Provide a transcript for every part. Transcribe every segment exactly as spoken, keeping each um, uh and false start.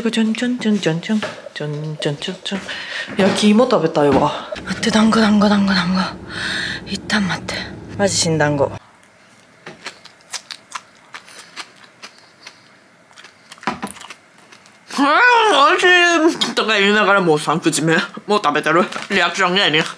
がちょんちょんちょんちょんちょんちょんちょんちょんちょん。焼き芋食べたいわ。待って、団子団子団子団子。一旦待って。マジ新団子。あー、美味しいとか言いながらもうさん口目もう食べてる。リアクション芸人。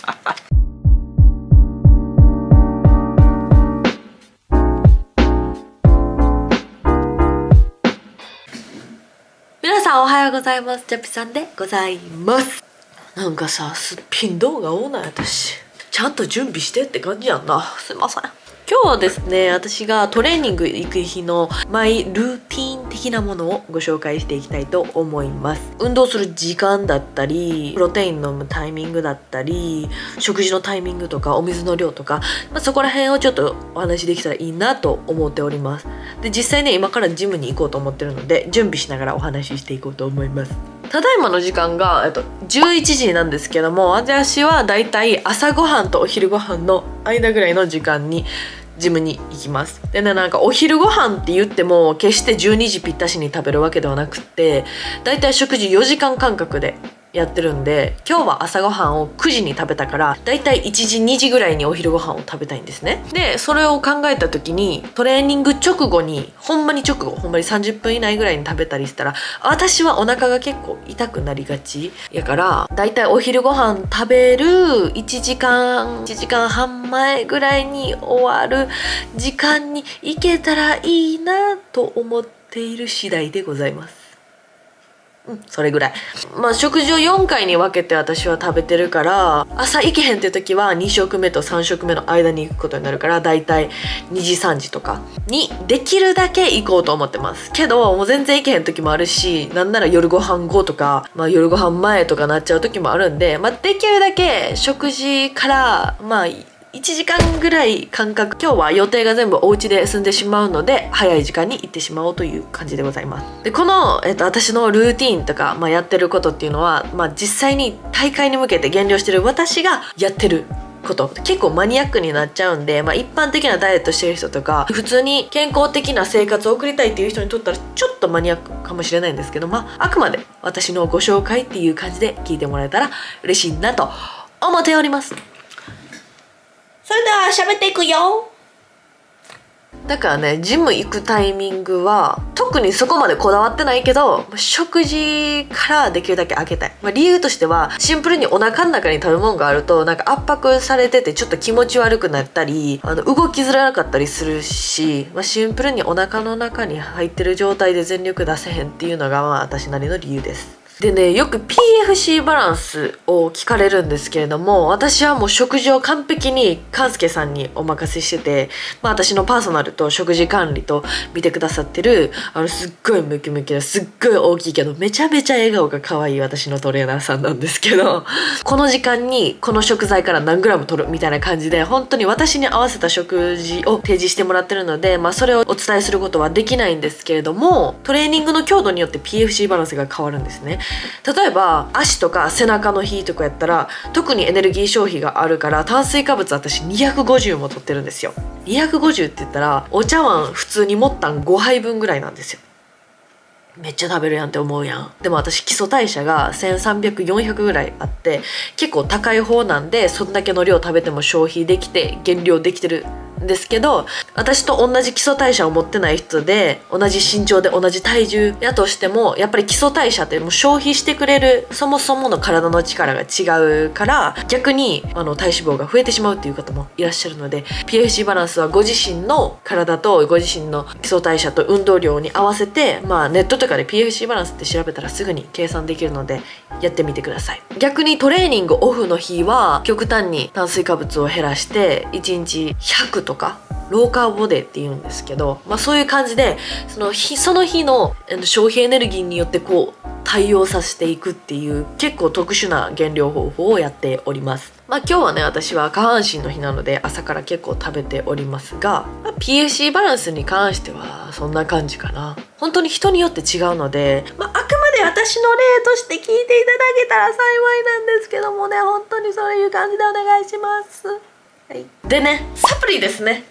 皆さんおはようございます。チャピさんでございます。なんかさ、すっぴん動画多ない私。ちゃんと準備してって感じやんな。すいません。今日はですね、私がトレーニング行く日のマイルーティン的なものをご紹介していきたいと思います。運動する時間だったり、プロテイン飲むタイミングだったり、食事のタイミングとか、お水の量とか、まあ、そこら辺をちょっとお話できたらいいなと思っております。で、実際ね、今からジムに行こうと思ってるので、準備しながらお話ししていこうと思います。ただいまの時間が、えっと、じゅういちじなんですけども、私はだいたい朝ごはんとお昼ごはんの間ぐらいの時間にジムに行きます。でね、なんかお昼ご飯って言っても決してじゅうにじぴったしに食べるわけではなくって、だいたい食事よじかん間隔でやってるんで、今日は朝ごはんをくじに食べたから、だいたいいちじにじぐらいにお昼ご飯を食べたいんですね。でそれを考えた時に、トレーニング直後にほんまに直後ほんまにさんじゅっぷん以内ぐらいに食べたりしたら、私はお腹が結構痛くなりがちやから、だいたいお昼ご飯食べるいちじかんいちじかんはん前ぐらいに終わる時間に行けたらいいなと思っている次第でございます。うん、それぐらい。まあ食事をよんかいに分けて私は食べてるから、朝行けへんっていう時はに食目とさん食目の間に行くことになるから、だいたいにじさんじとかにできるだけ行こうと思ってますけど、もう全然行けへん時もあるし、なんなら夜ご飯後とか、まあ、夜ご飯前とかなっちゃう時もあるんで、まあ、できるだけ食事からまあいちじかんぐらい間隔、今日は予定が全部お家で済んでしまうので、早い時間に行ってしまおうという感じでございます。でこの、えっと、私のルーティーンとか、まあ、やってることっていうのは、まあ、実際に大会に向けて減量してる私がやってること、結構マニアックになっちゃうんで、まあ、一般的なダイエットしてる人とか、普通に健康的な生活を送りたいっていう人にとったらちょっとマニアックかもしれないんですけど、まあ、あくまで私のご紹介っていう感じで聞いてもらえたら嬉しいなと思っております。それでは喋っていくよ。だからね、ジム行くタイミングは特にそこまでこだわってないけど、食事からできるだけ空けたい。まあ、理由としては、シンプルにお腹の中に食べ物があるとなんか圧迫されててちょっと気持ち悪くなったり、あの動きづらかったりするし、まあ、シンプルにお腹の中に入ってる状態で全力出せへんっていうのが、まあ私なりの理由です。でね、よく ピーエフシー バランスを聞かれるんですけれども、私はもう食事を完璧に勘介さんにお任せしてて、まあ、私のパーソナルと食事管理と見てくださってる、あのすっごいムキムキですっごい大きいけどめちゃめちゃ笑顔が可愛い私のトレーナーさんなんですけど、この時間にこの食材から何グラム取るみたいな感じで、本当に私に合わせた食事を提示してもらってるので、まあ、それをお伝えすることはできないんですけれども、トレーニングの強度によって ピーエフシー バランスが変わるんですね。例えば足とか背中の日とかやったら、特にエネルギー消費があるから炭水化物私にひゃくごじゅうも取ってるんですよ。にひゃくごじゅうって言ったらお茶碗普通に持ったんごはいぶんぐらいなんですよ。めっちゃ食べるやんって思うやん。でも私基礎代謝がせんさんびゃく、よんひゃくぐらいあって結構高い方なんで、そんだけの量食べても消費できて減量できてるんですけど、私と同じ基礎代謝を持ってない人で、同じ身長で同じ体重やとしても、やっぱり基礎代謝ってもう消費してくれるそもそもの体の力が違うから、逆にあの体脂肪が増えてしまうっていう方もいらっしゃるので、 ピーエフシー バランスはご自身の体とご自身の基礎代謝と運動量に合わせて、まあネットとかで ピーエフシー バランスって調べたらすぐに計算できるのでやってみてください。逆にトレーニングオフの日は極端に炭水化物を減らしていちにちひゃくとかローカーボデーって言うんですけど、まあ、そういう感じでその日その日の消費エネルギーによってこう対応させていくっていう結構特殊な減量方法をやっております。まあ今日はね、私は下半身の日なので朝から結構食べておりますが、まあ、ピーエフシー バランスに関してはそんな感じかな。本当に人によって違うので、まあ、あくまで私の例として聞いていただけたら幸いなんですけどもね、本当にそういう感じでお願いします。はい、でね、サプリですね。サプ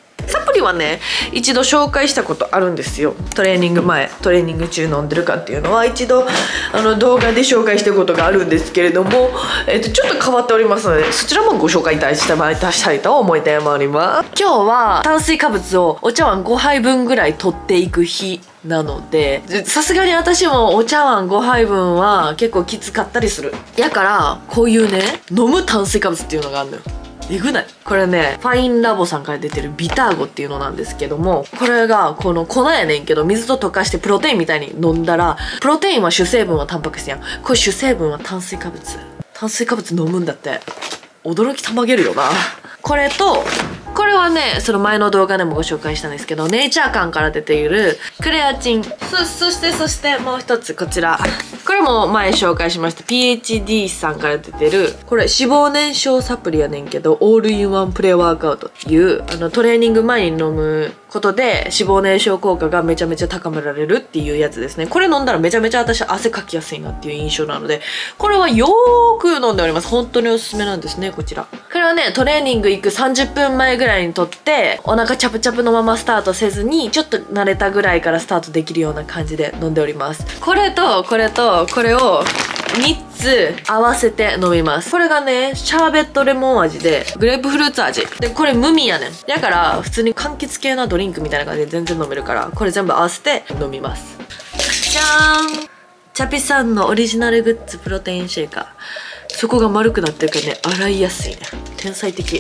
プリはね一度紹介したことあるんですよ。トレーニング前トレーニング中飲んでるかっていうのは一度あの動画で紹介したことがあるんですけれども、えっと、ちょっと変わっておりますのでそちらもご紹介いたしたいと思いてまいります。今日は炭水化物をお茶碗ごはいぶんぐらい取っていく日なので、さすがに私もお茶碗ごはいぶんは結構きつかったりする。やからこういうね飲む炭水化物っていうのがあるのよ。えぐない？これねファインラボさんから出てるビターゴっていうのなんですけども、これがこの粉やねんけど水と溶かしてプロテインみたいに飲んだら、プロテインは主成分はタンパク質やん、これ主成分は炭水化物。炭水化物飲むんだって。驚きたまげるよな。これとこれはねその前の動画でもご紹介したんですけど、ネイチャー館から出ているクレアチン、 そ, そしてそしてもう一つこちら、これも前紹介しました ピーエイチディー さんから出てるこれ脂肪燃焼サプリやねんけど、オールインワンプレワークアウトっていうあのトレーニング前に飲むことで脂肪燃焼効果がめちゃめちゃ高められるっていうやつですね。これ飲んだらめちゃめちゃ私汗かきやすいなっていう印象なので、これはよーく飲んでおります。本当におすすめなんですね。こちらこれはねトレーニング行くさんじゅっぷんまえぐらいにとって、お腹チャプチャプのままスタートせずにちょっと慣れたぐらいからスタートできるような感じで飲んでおります。これとこれとこれをみっつ合わせて飲みます。これがねシャーベットレモン味でグレープフルーツ味で、これ無味やねん。だから普通に柑橘系なドリンクみたいな感じで全然飲めるから、これ全部合わせて飲みます。じゃーん、チャピさんのオリジナルグッズプロテインシェイカー、そこが丸くなってるからね洗いやすいね。天才的。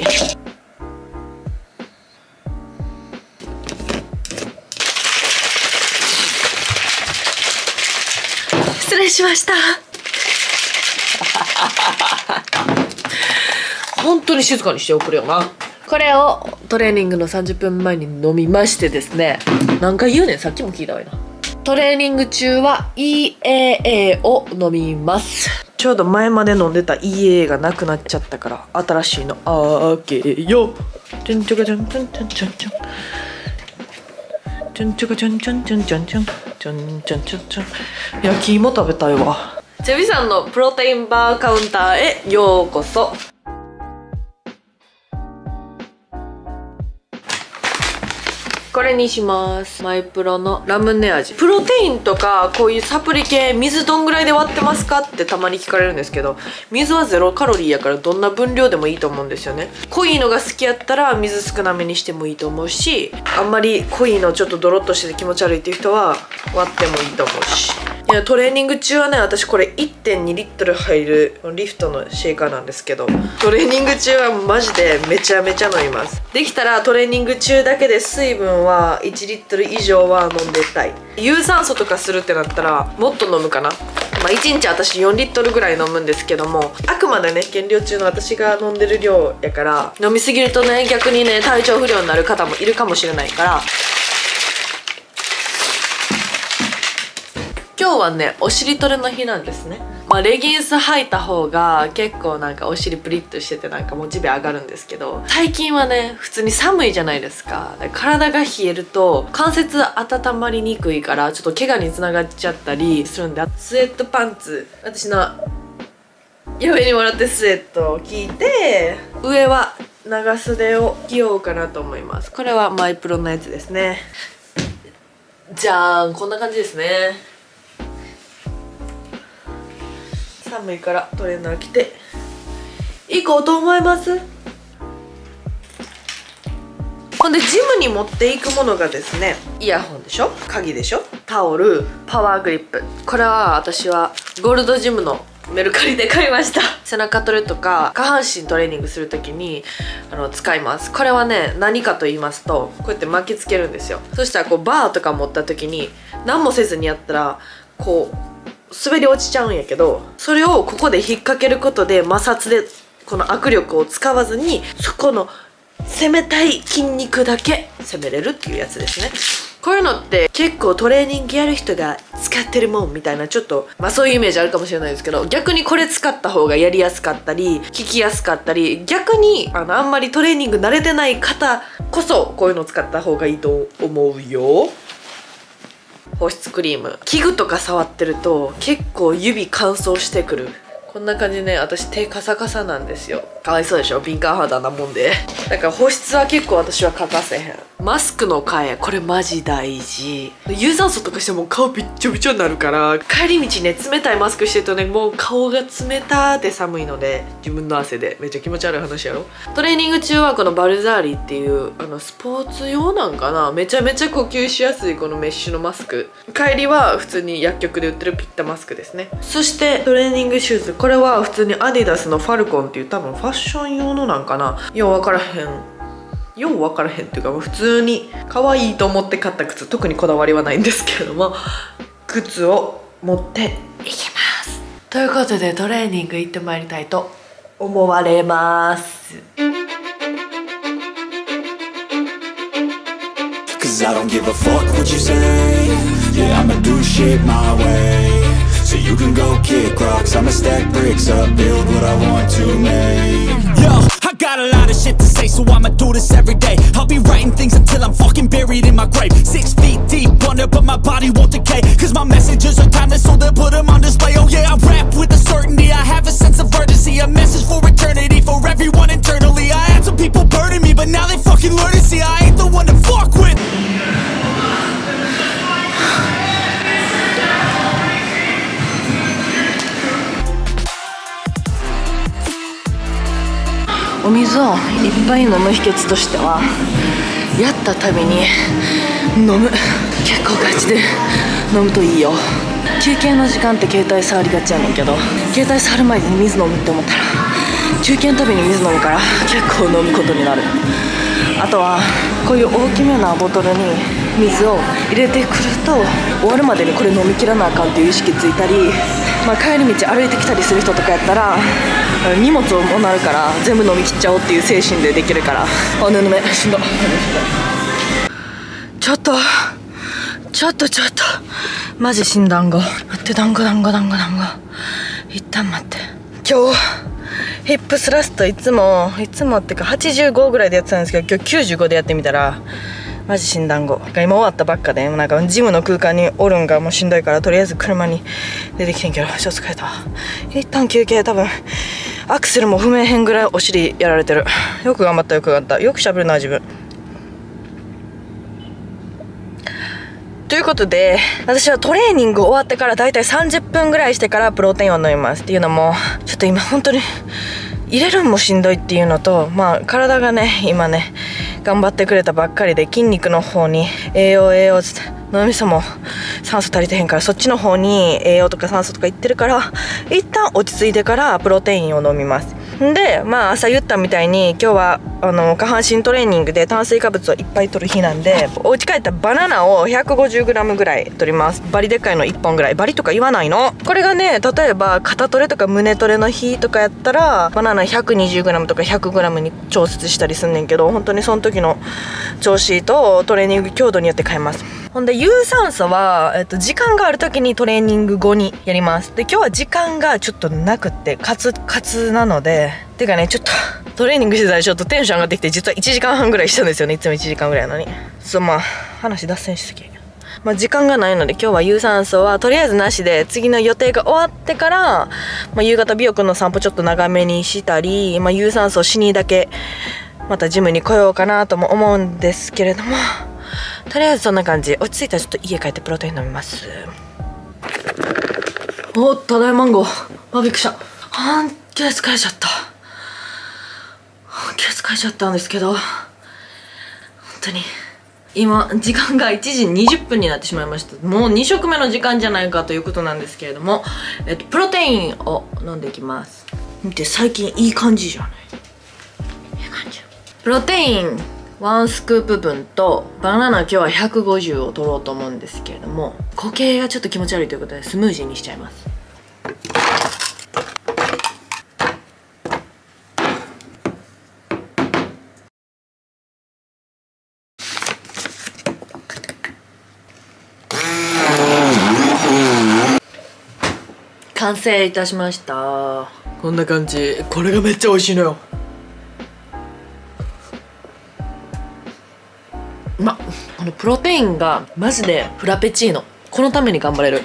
失礼しました。本当に静かにしておくれよな。これをトレーニングのさんじゅっぷんまえに飲みましてですね、何回言うねん、さっきも聞いたわよな。トレーニング中は イーエーエー を飲みます。ちょうど前まで飲んでた イーエーエー がなくなっちゃったから新しいのあげよう。ちょんちょかちょんちょんちょんちょんちょんちょんちょかちょんちょんちょんちょんちょんちょんちょんちょんちょん。焼き芋食べたいわ。チェビさんのプロテインバーカウンターへようこそ。これにします。マイプロのラムネ味。プロテインとかこういうサプリ系水どんぐらいで割ってますかってたまに聞かれるんですけど、水はゼロカロリーやからどんな分量でもいいと思うんですよね。濃いのが好きやったら水少なめにしてもいいと思うし、あんまり濃いのちょっとドロッとしてて気持ち悪いっていう人は割ってもいいと思うし。いやトレーニング中はね私これ いってんにリットル入るリフトのシェイカーなんですけど、トレーニング中はマジでめちゃめちゃ飲みます。できたらトレーニング中だけで水分はいちリットル以上は飲んでたい。有酸素とかするってなったらもっと飲むかな。まあいちにち私よんリットルぐらい飲むんですけども、あくまでね減量中の私が飲んでる量やから、飲みすぎるとね逆にね体調不良になる方もいるかもしれないから。今日はねお尻トレの日なんですね。まあレギンス履いた方が結構なんかお尻プリッとしててなんかモチベ上がるんですけど、最近はね普通に寒いじゃないですか。体が冷えると関節温まりにくいからちょっと怪我につながっちゃったりするんで、スウェットパンツ、私の嫁にもらってスウェットを着て、上は長袖を着ようかなと思います。これはマイプロのやつですね。じゃーん、こんな感じですね。寒いからトレーナー着て行こうと思います。ほんでジムに持っていくものがですね、イヤホンでしょ、鍵でしょ、タオル、パワーグリップ。これは私はゴールドジムのメルカリで買いました。背中トレとか下半身トレーニングする時にあの使います。これはね何かと言いますと、こうやって巻きつけるんですよ。そしたらこうバーとか持った時に何もせずにやったらこう滑り落ちちゃうんやけど、それをここで引っ掛けることで摩擦でこの握力を使わずにそこの攻めたい筋肉だけ攻めれるっていうやつですね。こういうのって結構トレーニングやる人が使ってるもんみたいな、ちょっとまあそういうイメージあるかもしれないですけど、逆にこれ使った方がやりやすかったり効きやすかったり、逆にあのあんまりトレーニング慣れてない方こそこういうのを使った方がいいと思うよ。保湿クリーム、器具とか触ってると結構指乾燥してくる。こんな感じでね、私手カサカサなんですよ。かわいそうでしょ、敏感肌なもんで。 だから保湿は結構私は欠かせへん。マスクの替えこれマジ大事。有酸素とかしても顔びっちょびちょになるから、帰り道ね冷たいマスクしてるとねもう顔が冷たって寒いので、自分の汗でめっちゃ気持ち悪い話やろ。トレーニング中はこのバルザーリっていうあのスポーツ用なんかな、めちゃめちゃ呼吸しやすいこのメッシュのマスク。帰りは普通に薬局で売ってるピッタマスクですね。そしてトレーニングシューズ、これは普通にアディダスのファルコンっていう多分ファッション用のなんかな、よう分からへんよう分からへんっていうか、普通に可愛いと思って買った靴、特にこだわりはないんですけれども、靴を持っていきます。ということでトレーニング行ってまいりたいと思われます。Cause I don't give a fuck what you say. Yeah, I'ma do shit my way. So you can go kick rocks, I'ma stack bricks up, build what I want to make. Yo, I got a lot of shit to say, so I'ma do this every day. I'll be writing things until I'm fucking buried in my grave. Six feet deep under, but my body won't decay. Cause my messages are timeless, so they'll put them on display. Oh yeah, I rap with a certainty, I have a sense of urgency. A message for eternity, for everyone internally. I had some people burning me, but now they fucking learn to see I ain't the one to fuck with. お水をいっぱい飲む秘訣としては、やったたびに飲む。結構ガチで飲むといいよ。休憩の時間って携帯触りがちやねんけど、携帯触る前に水飲むって思ったら休憩のたびに水飲むから結構飲むことになる。あとはこういう大きめなボトルに水を入れてくると、終わるまでにこれ飲み切らなあかんっていう意識ついたり、まあ、帰り道歩いてきたりする人とかやったら荷物もなるから全部飲み切っちゃおうっていう精神でできるから。あ、ぬぬめしんど。ちょっとちょっとちょっとマジ死んだんご。待って、団子団子団子団子、一旦待って。今日ヒップスラストいつもいつもってかはちじゅうごぐらいでやってたんですけど、今日きゅうじゅうごでやってみたらマジ死んだんご。今終わったばっかで、なんかジムの空間におるんがもうしんどいから、とりあえず車に出てきてんけど、ちょっと疲れたわ。一旦休憩。多分アクセルも踏めへんぐらいお尻やられてる。よく頑張ったよく頑張った。よくしゃべるな自分。ということで、私はトレーニング終わってからだいたいさんじゅっぷんぐらいしてからプロテインを飲みます。っていうのもちょっと今本当に入れるんもしんどいっていうのと、まあ体がね今ね頑張ってくれたばっかりで、筋肉の方に栄養栄養つって脳みそも酸素足りてへんから、そっちの方に栄養とか酸素とかいってるから、一旦落ち着いてからプロテインを飲みます。で、まあ朝言ったみたいに今日はあの下半身トレーニングで炭水化物をいっぱい取る日なんで、お家帰ったらバナナを ひゃくごじゅうグラム ぐらい取ります。バリでっかいのいっぽんぐらい。バリとか言わないの。これがね、例えば肩トレとか胸トレの日とかやったらバナナ ひゃくにじゅうグラム とか ひゃくグラム に調節したりすんねんけど、本当にその時の調子とトレーニング強度によって変えます。ほんで有酸素は、えっと、時間がある時にトレーニング後にやります。で今日は時間がちょっとなくってカツカツなので、てかねちょっとトレーニングしてたらちょっとテンション上がってきて、実はいちじかんはんぐらいしたんですよね。いつもいちじかんぐらいなのに。そう、まあ話脱線しすぎ。まあ時間がないので今日は有酸素はとりあえずなしで、次の予定が終わってから、まあ、夕方美容くんの散歩ちょっと長めにしたり、まあ、有酸素しにだけまたジムに来ようかなとも思うんですけれども、とりあえずそんな感じ。落ち着いたらちょっと家帰ってプロテイン飲みます。お、ただいまんご。あ、びっくりした。本気で疲れちゃった。本気で疲れちゃったんですけど、本当に今時間がいちじにじゅっぷんになってしまいました。もうに食目の時間じゃないかということなんですけれども、えっとプロテインを飲んでいきます。見て、最近いい感じじゃない。いい感じ。プロテインワンスクープ分とバナナ今日はひゃくごじゅうを取ろうと思うんですけれども、固形がちょっと気持ち悪いということでスムージーにしちゃいます。完成いたしました。こんな感じ。これがめっちゃ美味しいのよ。ま、このプロテインがマジでフラペチーノ、このために頑張れる。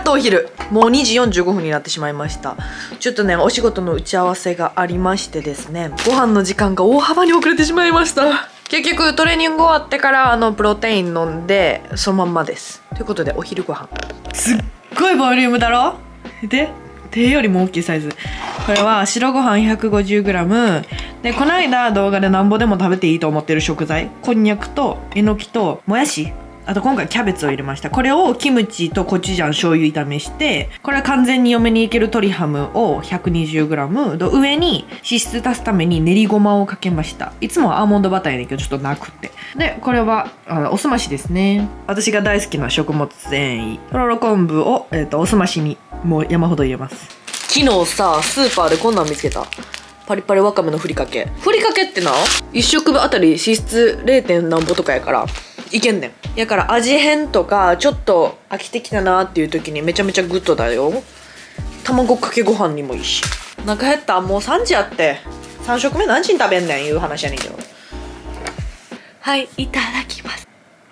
とお昼、もうにじよんじゅうごふんになってしまいました。ちょっとねお仕事の打ち合わせがありましてですね、ご飯の時間が大幅に遅れてしまいました。結局トレーニング終わってからあのプロテイン飲んでそのまんまです。ということでお昼ご飯、すっごいボリュームだろ。で手よりも大きいサイズ。これは白ご飯 ひゃくごじゅうグラム で、この間動画でなんぼでも食べていいと思ってる食材、こんにゃくとえのきともやし、あと今回キャベツを入れました。これをキムチとコチュジャン醤油炒めして、これは完全に嫁にいける鶏ハムを ひゃくにじゅうグラム と上に脂質足すために練りごまをかけました。いつもはアーモンドバターやねんけどちょっとなくって。でこれはあのおすましですね。私が大好きな食物繊維とろろ昆布を、えー、とおすましにもう山ほど入れます。昨日さスーパーでこんなん見つけた。パリパリわかめのふりかけ。ふりかけってないっ食分あたり脂質 れい. 何ぼとかやからいけんねん。やから味変とかちょっと飽きてきたなっていう時にめちゃめちゃグッドだよ。卵かけご飯にもいいし。お腹減った。もうさんじやって。さん食目何時に食べんねんいう話やねんけど。 はい、いただきます。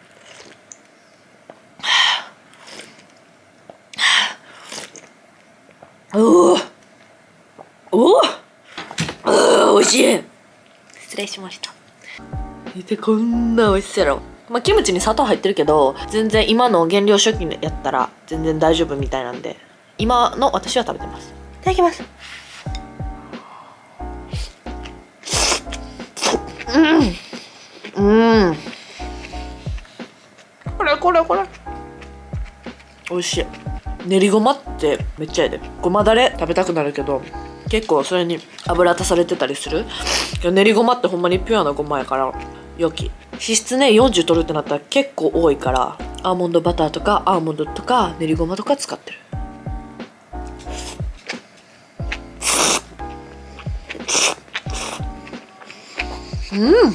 おおおお、おいしい。 失礼しました。 見てこんな美味しそうやろ。まあ、キムチに砂糖入ってるけど全然今の原料初期やったら全然大丈夫みたいなんで、今の私は食べてます。いただきます。うんうん、これこれこれ美味しい。練りごまってめっちゃええで。ごまだれ食べたくなるけど結構それに油足されてたりするけど、練りごまってほんまにピュアなごまやから良き。脂質ねよんじゅう取るってなったら結構多いから、アーモンドバターとかアーモンドとか練りごまとか使ってる。うん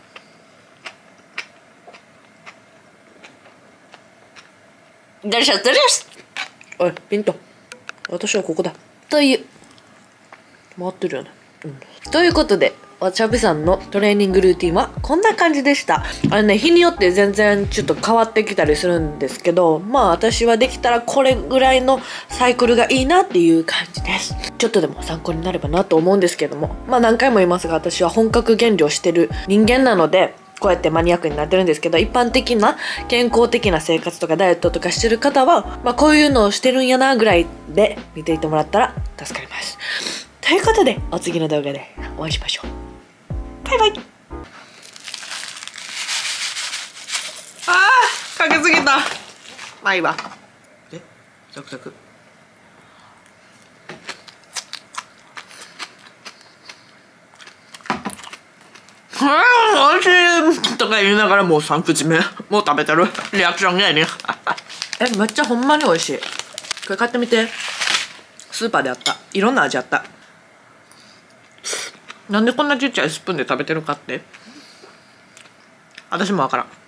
デリシャスデリシャス。おいピント、私はここだという回ってるよね。うん、ということでわちゃびさんのトレーニングルーティンはこんな感じでした。あれね、日によって全然ちょっと変わってきたりするんですけど、まあ私はできたらこれぐらいのサイクルがいいなっていう感じです。ちょっとでも参考になればなと思うんですけども、まあ何回も言いますが私は本格減量してる人間なのでこうやってマニアックになってるんですけど、一般的な健康的な生活とかダイエットとかしてる方は、まあ、こういうのをしてるんやなぐらいで見ていてもらったら助かります。ということでお次の動画でお会いしましょう。バイバイ。あーかけすぎた。まあいいわ。えザクザク。おいしいとか言いながらもうさん口目もう食べてる。リアクションがやねんえめっちゃほんまに美味しい。これ買ってみて。スーパーであった。いろんな味あった。なんでこんなちっちゃいスプーンで食べてるかって私もわからん。